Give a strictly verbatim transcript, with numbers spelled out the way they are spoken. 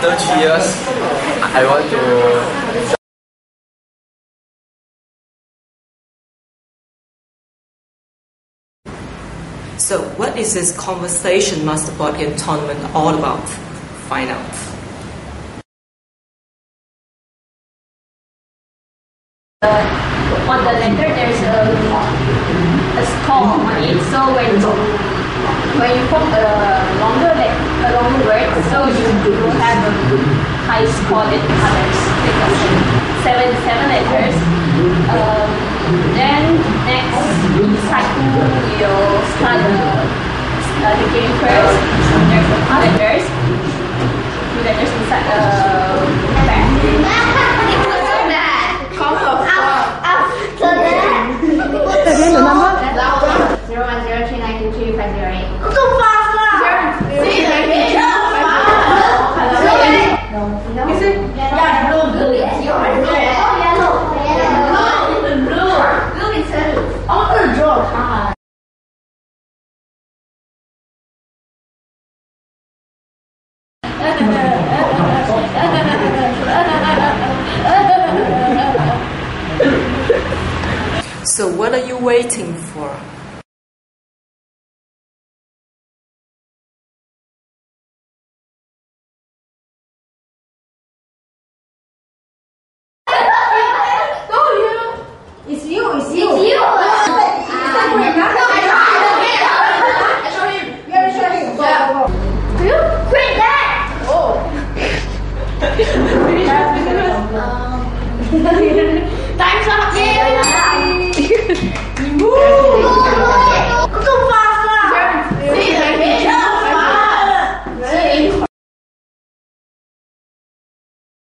after three years, I want to. So, what is this conversation master board game tournament all about? Find out. Uh, on the letter, there's a, a score on it. So when when you form a longer a longer word, so you you have a high score than others. Seven seven letters. Um, then next, inside you start the, uh, the game first. There's the two letters. Two letters inside the pair. Come from after that. Again, the number? Zero one zero three nine two three five zero eight. Go faster! See, like it. Is it? Yeah, blue, blue. Yes, you are blue. Oh, yellow. Yellow. Blue. Blue. Blue is I want to draw a card. So what are you waiting for?